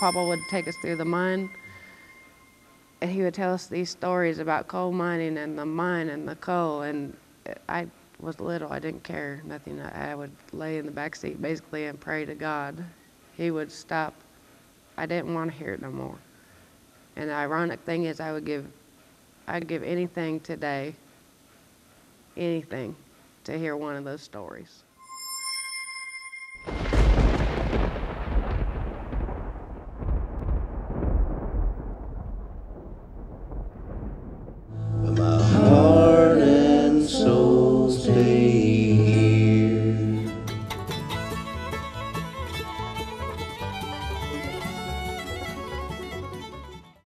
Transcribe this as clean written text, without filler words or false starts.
Papa would take us through the mine, and he would tell us these stories about coal mining and the mine and the coal. And I was little, I didn't care nothing. I would lay in the back seat basically and pray to God. He would stop. I didn't want to hear it no more. And the ironic thing is, I'd give anything today, anything, to hear one of those stories.